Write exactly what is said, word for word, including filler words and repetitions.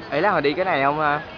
ấy là họ đi cái này không à?